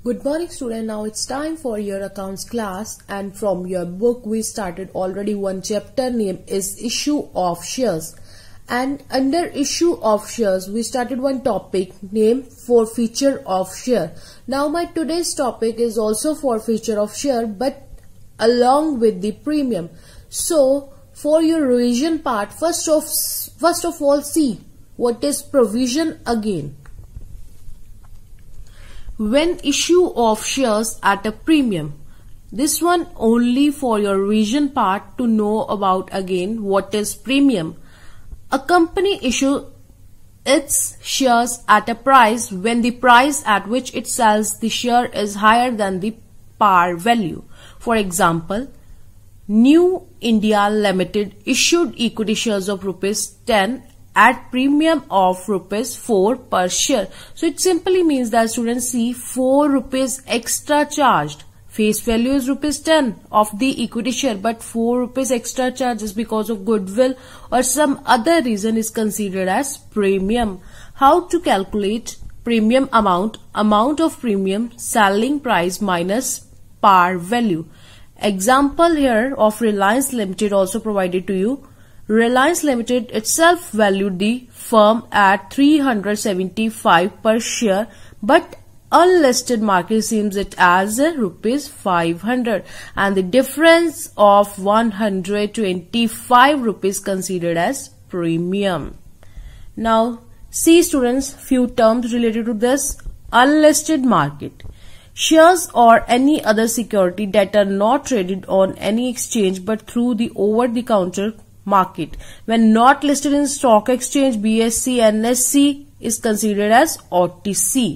Good morning student. Now it's time for your accounts class, and from your book we started already one chapter name is issue of shares, and under issue of shares we started one topic named forfeiture of share. Now my today's topic is also forfeiture of share but along with the premium. So for your revision part, first of all see what is provision again. When issue of shares at a premium, this one only for your revision part to know about again what is premium. A company issue its shares at a price when the price at which it sells the share is higher than the par value. For example, New India Limited issued equity shares of ₹10 at premium of ₹4 per share. So it simply means that students see ₹4 extra charged. Face value is ₹10 of the equity share, but ₹4 extra charges because of goodwill or some other reason is considered as premium. How to calculate premium amount? Amount of premium, selling price minus par value. Example here of Reliance Limited also provided to you. Reliance Limited itself valued the firm at 375 per share, but unlisted market seems it as ₹500, and the difference of ₹125 considered as premium. Now see students, few terms related to this. Unlisted market: shares or any other security that are not traded on any exchange but through the over-the-counter market. When not listed in stock exchange, BSE, NSE is considered as OTC.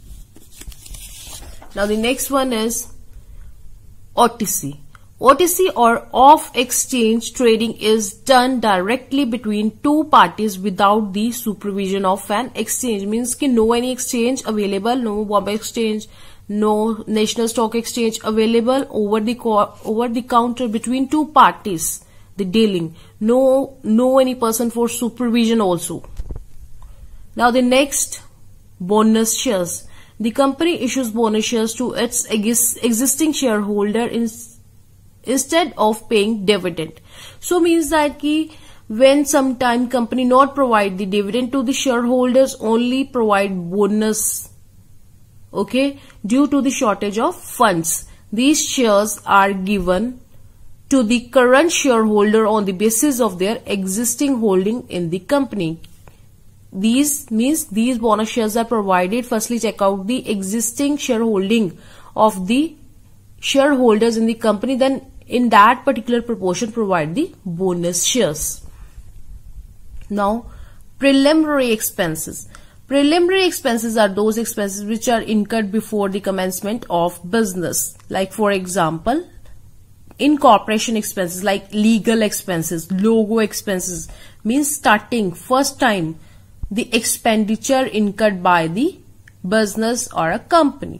Now the next one is OTC. OTC or off exchange trading is done directly between two parties without the supervision of an exchange. Means कि no any exchange available, no Bombay exchange, no national stock exchange available, over the counter between two parties. The dealing, no any person for supervision also. Now the next, bonus shares. The company issues bonus shares to its existing shareholder instead of paying dividend. So means that ki when sometime company not provide the dividend to the shareholders, only provide bonus, okay, due to the shortage of funds. These shares are given to the current shareholder on the basis of their existing holding in the company. These bonus shares are provided. Firstly, check out the existing shareholding of the shareholders in the company, then in that particular proportion provide the bonus shares. Now, preliminary expenses. Preliminary expenses are those expenses which are incurred before the commencement of business. Like for example, incorporation expenses like legal expenses, logo expenses, means starting first time the expenditure incurred by the business or a company.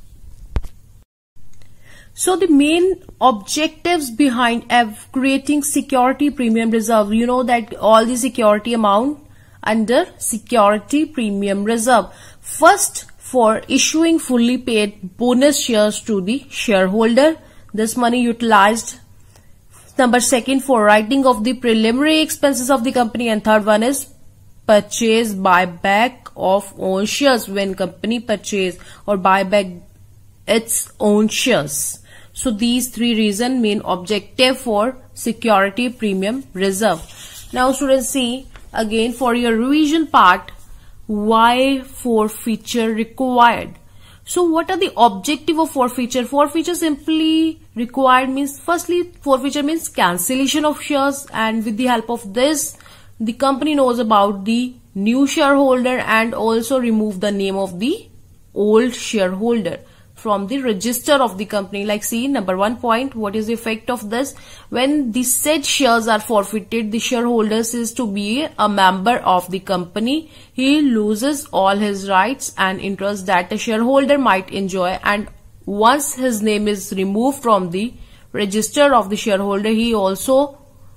So the main objectives behind creating security premium reserve, you know that all the security amount under security premium reserve. First, for issuing fully paid bonus shares to the shareholder, this money utilized. Number second, for writing of the preliminary expenses of the company, and third one is purchase buyback of own shares, when company purchase or buy back its own shares. So these three reasons main objective for security premium reserve. Now students see again for your revision part, why forfeiture required. So what are the objective of forfeiture? Forfeiture simply required means, firstly, forfeiture means cancellation of shares, and with the help of this, the company knows about the new shareholder and also remove the name of the old shareholder from the register of the company. Like see, number 1 point, what is the effect of this? When the said shares are forfeited, the shareholder is to be a member of the company. He loses all his rights and interests that a shareholder might enjoy, and once his name is removed from the register of the shareholder, he also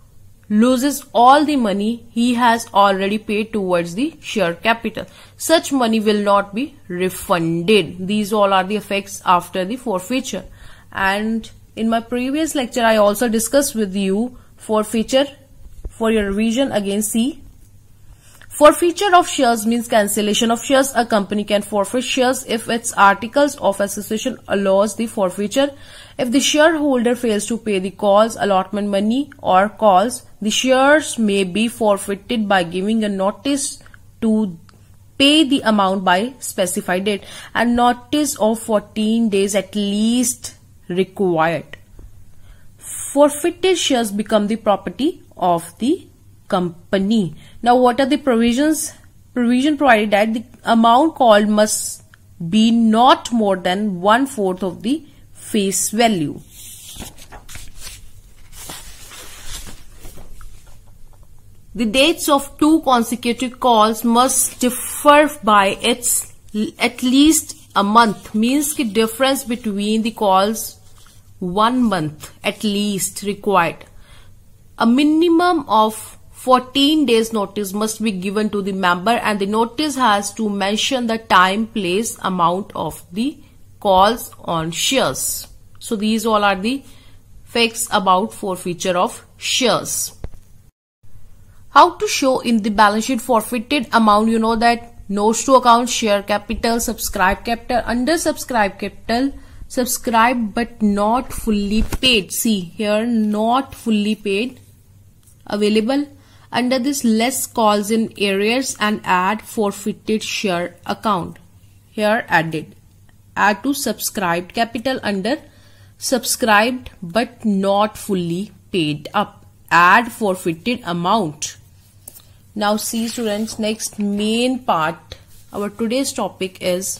loses all the money he has already paid towards the share capital. Such money will not be refunded. These all are the effects after the forfeiture. And in my previous lecture, I also discussed with you forfeiture. For your revision, again see. Forfeiture of shares means cancellation of shares. A company can forfeit shares if its articles of association allows the forfeiture. If the shareholder fails to pay the calls, allotment money or calls, the shares may be forfeited by giving a notice to pay the amount by specified date, and notice of 14 days at least required. Forfeited shares become the property of the company. Now, what are the provisions? Provision provided that the amount called must be not more than 1/4 of the face value. The dates of 2 consecutive calls must differ by at least a month. Means the difference between the calls 1 month at least required. A minimum of 14 days notice must be given to the member, and the notice has to mention the time, place, amount of the calls on shares. So these all are the facts about forfeiture of shares. How to show in the balance sheet forfeited amount? You know that notes to account, share capital, subscribed capital. Under subscribed capital, subscribed but not fully paid. See here, not fully paid available. Under this, less calls in arrears, and add forfeited share account. Here added. Add to subscribed capital under subscribed but not fully paid up. Add forfeited amount. Now see students, next main part. Our today's topic is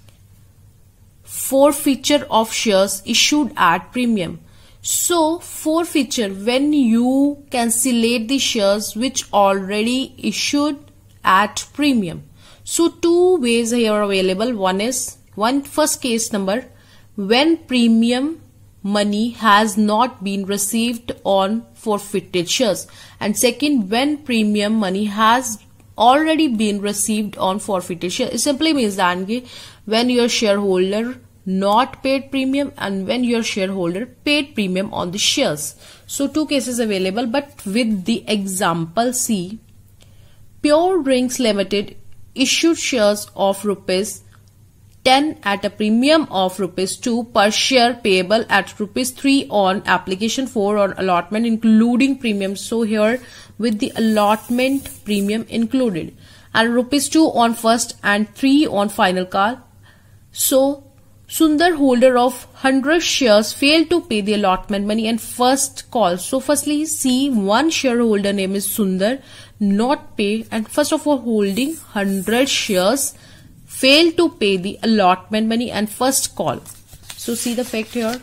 forfeiture of shares issued at premium. So forfeiture, when you cancellate the shares which already issued at premium. So 2 ways here are available. First case number, when premium money has not been received on forfeited shares, and second, when premium money has already been received on forfeited shares. It simply means that when your shareholder not paid premium and when your shareholder paid premium on the shares. So 2 cases available, but with the example C. Pure Drinks Limited issued shares of rupees 10 at a premium of rupees 2 per share payable at rupees 3 on application 4 on allotment including premium. So here with the allotment premium included, and rupees 2 on first and 3 on final call. So Sundar, holder of 100 shares, failed to pay the allotment money and first call. So firstly, see, one shareholder name is Sundar, not pay, and first of all holding 100 shares, failed to pay the allotment money and first call. So see the fact here.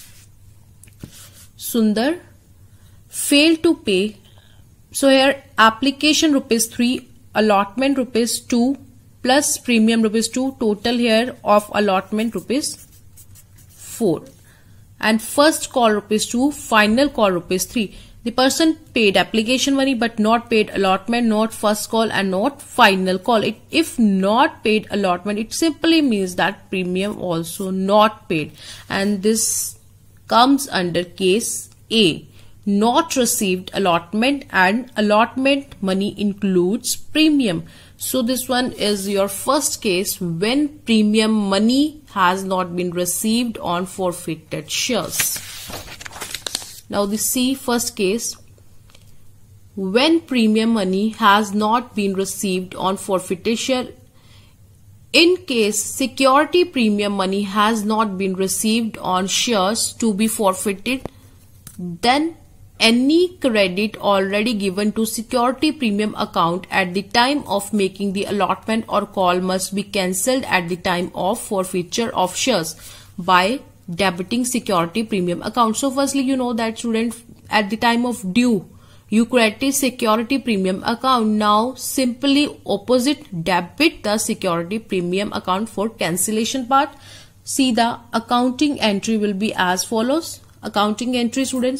Sundar failed to pay. So here application rupees 3, allotment rupees 2. Plus premium rupees 2, total here of allotment rupees 4, and first call rupees 2, final call rupees 3. The person paid application money but not paid allotment, not first call and not final call. If not paid allotment, it simply means that premium also not paid, and this comes under case A. Not received allotment, and allotment money includes premium. So this one is your first case when premium money has not been received on forfeited shares. Now the C, first case, when premium money has not been received on forfeited share. In case security premium money has not been received on shares to be forfeited, then any credit already given to security premium account at the time of making the allotment or call must be cancelled at the time of forfeiture of shares by debiting security premium account. So firstly, you know that student, at the time of due, you credit security premium account. Now simply opposite, debit the security premium account for cancellation part. See, the accounting entry will be as follows. Accounting entry, students,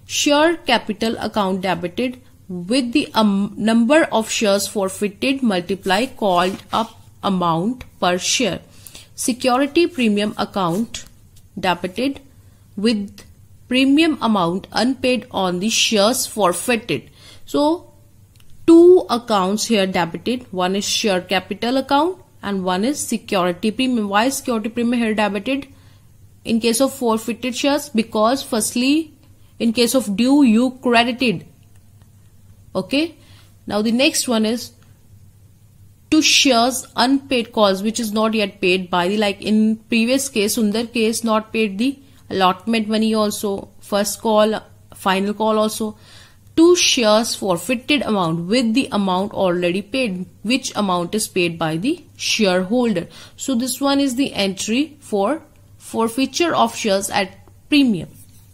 share capital account debited with the number of shares forfeited multiply called up amount per share. Security premium account debited with premium amount unpaid on the shares forfeited. So two accounts here debited. One is share capital account and one is security premium. Why is security premium here debited in case of forfeited shares? Because firstly, in case of due, you credited. Okay. Now the next one is to shares unpaid calls which is not yet paid by the, like in previous case, Sundar case, not paid the allotment money also, first call, final call also. To shares forfeited amount with the amount already paid, which amount is paid by the shareholder. So this one is the entry for forfeiture of shares at premium.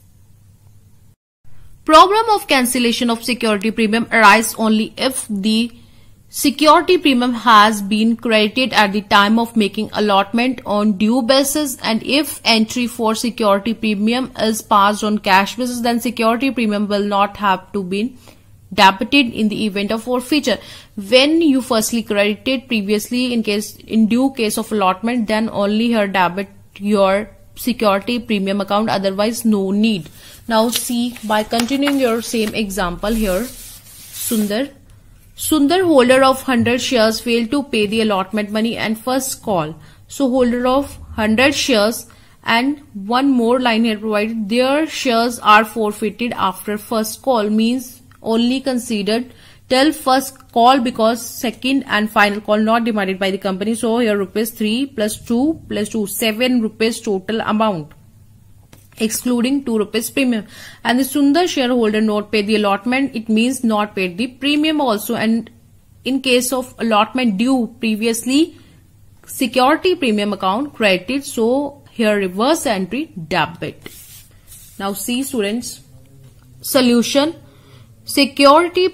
Problem of cancellation of security premium arises only if the security premium has been credited at the time of making allotment on due basis, and if entry for security premium is passed on cash basis, then security premium will not have to be debited in the event of forfeiture. When you firstly credited previously in due case of allotment, then only here debit your security premium account, otherwise no need. Now see, by continuing your same example here, Sundar, holder of 100 shares, failed to pay the allotment money and first call. So holder of 100 shares, and one more line here provided, their shares are forfeited after first call, means only considered till first call because second and final call not demanded by the company. So here rupees 3 plus 2 plus 2, 7 rupees total amount, excluding 2 rupees premium. And the Sundar shareholder not paid the allotment, it means not paid the premium also. And in case of allotment due previously, security premium account credited, so here reverse entry debit. Now see students, solution. Security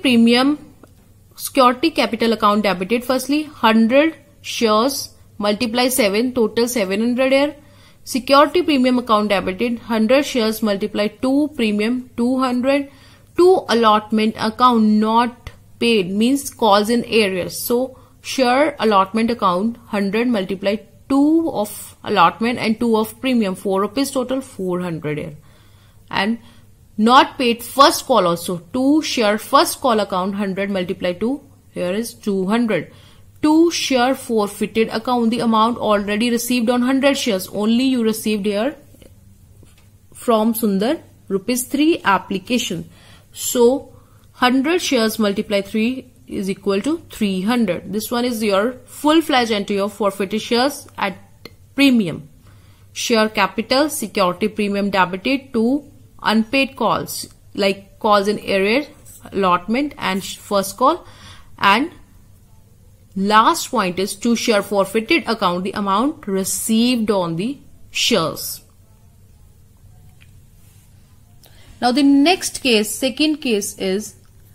capital account debited. Firstly 100 shares multiply 7, total 700 here. Security premium account debited, 100 shares multiply 2 premium 200. 2 allotment account not paid means calls in arrears. So share allotment account 100 multiply 2 of allotment and 2 of premium, 4 rupees total, 400 here. And not paid first call also, 2 share first call account 100 multiply 2, here is 200. 2 share forfeited account, the amount already received on 100 shares, only you received here from Sundar rupees 3 application. So 100 shares multiply 3 is equal to 300. This one is your full-fledged entry of forfeited shares at premium. Share capital, security premium debited to unpaid calls like calls in arrear, allotment and first call. And last point is to share forfeited account, the amount received on the shares. Now the next case, second case is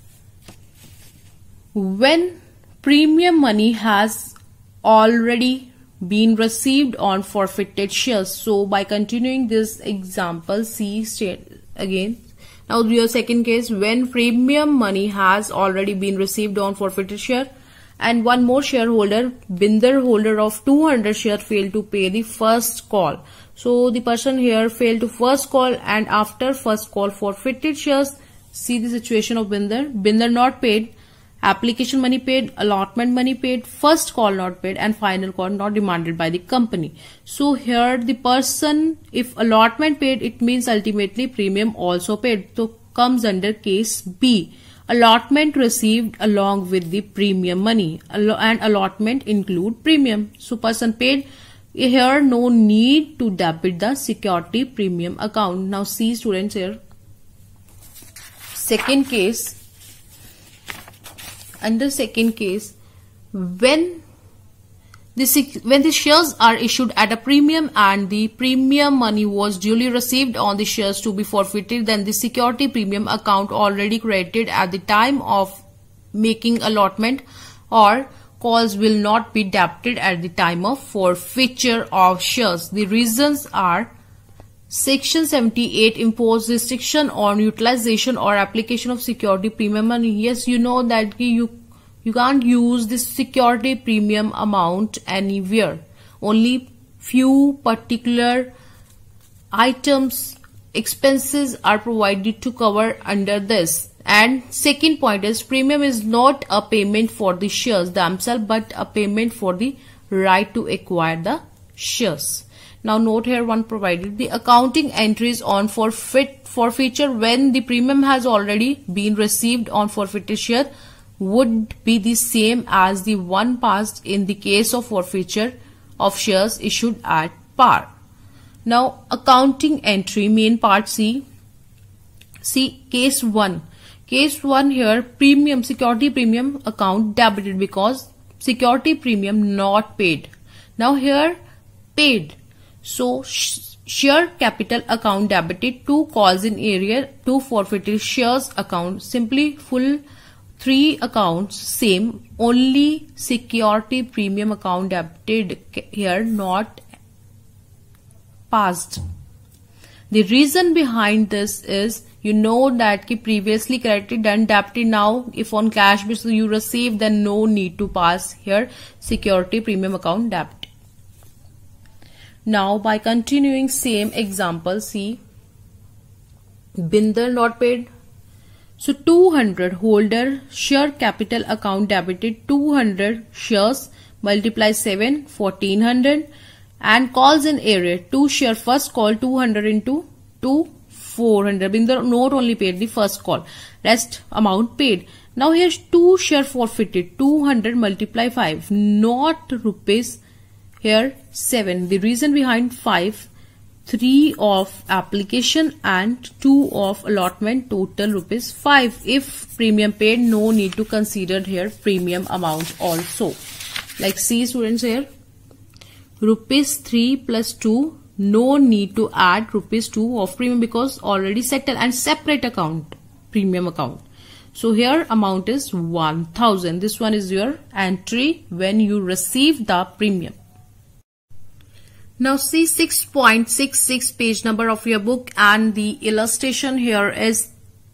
when premium money has already been received on forfeited shares. So by continuing this example, see again. Now your second case, when premium money has already been received on forfeited share, and one more shareholder, Binder, holder of 200 shares, failed to pay the first call. So the person here failed to first call, and after first call forfeited shares. See the situation of Binder. Binder not paid, application money paid, allotment money paid, first call not paid, and final call not demanded by the company. So here the person, if allotment paid, it means ultimately premium also paid. So comes under case B. Allotment received along with the premium money, and allotment include premium. So person paid, here no need to debit the security premium account. Now see students here, second case. Under second case, when the shares are issued at a premium and the premium money was duly received on the shares to be forfeited, then the security premium account already credited at the time of making allotment or calls will not be debited at the time of forfeiture of shares. The reasons are Section 78 impose restriction on utilization or application of security premium money. Yes, you know that you can't use this security premium amount anywhere. Only few particular items, expenses are provided to cover under this. And second point is premium is not a payment for the shares themselves but a payment for the right to acquire the shares. Now note here one provided the accounting entries on forfeiture when the premium has already been received on forfeited share would be the same as the one passed in the case of forfeiture of shares issued at par. Now accounting entry main part C. See case 1. Case 1 here premium security premium account debited because security premium not paid. Now here paid. So share capital account debited, 2 calls in area, 2 forfeited shares account, simply full 3 accounts same, only security premium account debited here not passed. The reason behind this is you know that previously credited and debited, now if on cash basis you receive then no need to pass here security premium account debited. Now by continuing same example, see Binder not paid. So 200 holder share capital account debited 200 shares multiply 7 1400 and calls in area 2 share first call 200 into 2 400. Binder not only paid the first call, rest amount paid. Now here's 2 share forfeited 200 multiply 5 not rupees here 7. The reason behind 5, 3 of application and 2 of allotment, total rupees 5. If premium paid, no need to consider here premium amount also. Like see students here, rupees 3 plus 2, no need to add rupees 2 of premium because already settled and separate account, premium account. So here amount is 1000. This one is your entry when you receive the premium. Now see 6.66 page number of your book and the illustration here is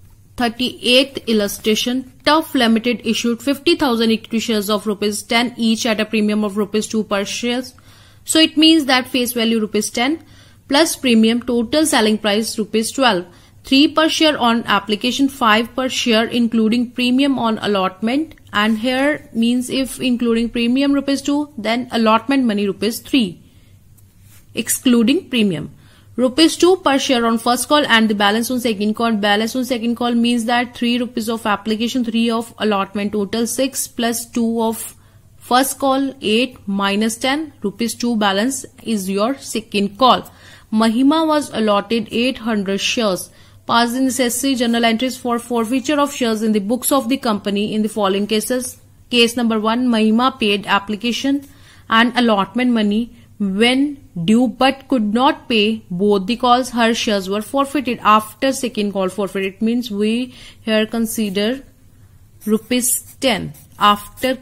38th illustration. Tough Limited issued 50,000 equity shares of rupees 10 each at a premium of rupees 2 per share. So it means that face value rupees 10 plus premium, total selling price rupees 12. 3 per share on application, 5 per share including premium on allotment, and here means if including premium rupees 2 then allotment money rupees 3 excluding premium. Rupees 2 per share on first call and the balance on second call. Balance on second call means that 3 rupees of application, 3 of allotment, total 6 plus 2 of first call 8 minus 10 rupees 2 balance is your second call. Mahima was allotted 800 shares. Pass the necessary journal entries for forfeiture of shares in the books of the company in the following cases. Case number 1, Mahima paid application and allotment money when due but could not pay both the calls. Her shares were forfeited after second call. Forfeited means we here consider rupees 10 after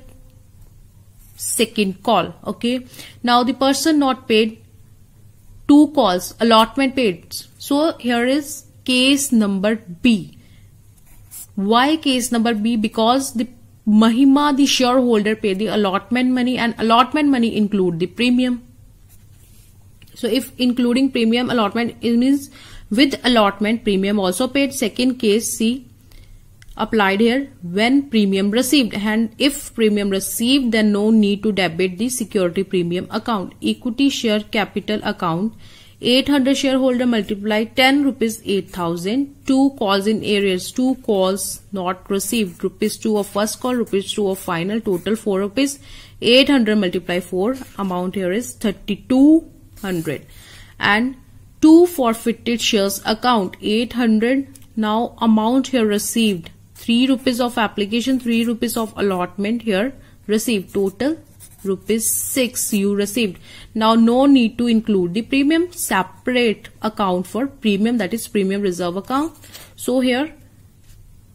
second call. Okay. Now the person not paid 2 calls, allotment paid. So here is case number B. Why case number B? Because the Mahima, the shareholder, paid the allotment money and allotment money include the premium. So if including premium allotment, it means with allotment premium also paid. Second case C applied here when premium received, and if premium received then no need to debit the security premium account. Equity share capital account 800 shareholder multiply 10 rupees 8000. 2 calls in arrears, 2 calls not received, rupees 2 of first call, rupees 2 of final, total 4 rupees. 800 multiply 4, amount here is 3200. And 2 forfeited shares account 800. Now amount here received 3 rupees of application, 3 rupees of allotment here received, total rupees 6 you received. Now no need to include the premium, separate account for premium, that is premium reserve account. So here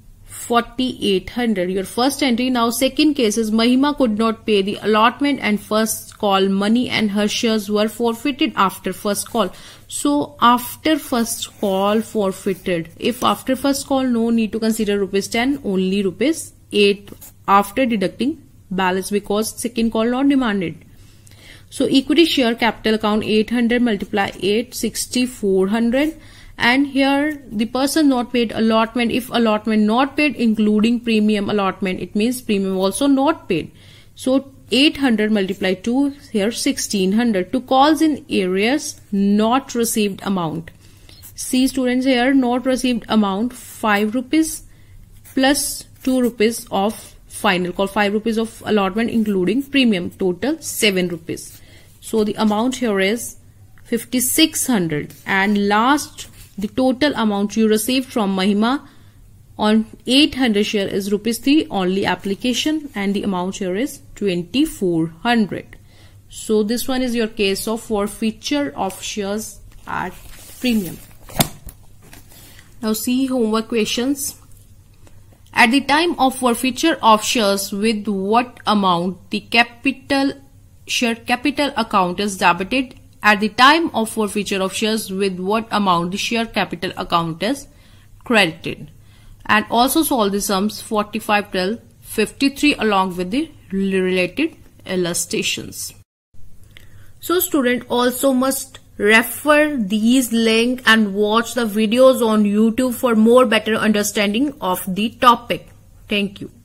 4800. Your first entry. Now second case is Mahima could not pay the allotment and first call money and her shares were forfeited after first call. So after first call forfeited. If after first call, no need to consider rupees 10, only rupees 8 after deducting balance because second call not demanded. So equity share capital account 800 multiply 8, 6400. And here the person not paid allotment. If allotment not paid including premium allotment, it means premium also not paid. So 800 multiply 2, here 1600. To calls in areas not received amount. See students, here not received amount 5 rupees plus 2 rupees of final call, 5 rupees of allotment including premium, total 7 rupees. So the amount here is 5600. And last, the total amount you received from Mahima on 800 share is rupees 3 only application, and the amount here is 2400. So this one is your case of forfeiture of shares at premium. Now see homework questions. At the time of forfeiture of shares, with what amount the share capital account is debited? At the time of forfeiture of shares, with what amount the share capital account is credited? And also solve the sums 45 till 53 along with the related illustrations. So student also must refer these links and watch the videos on YouTube for more better understanding of the topic. Thank you.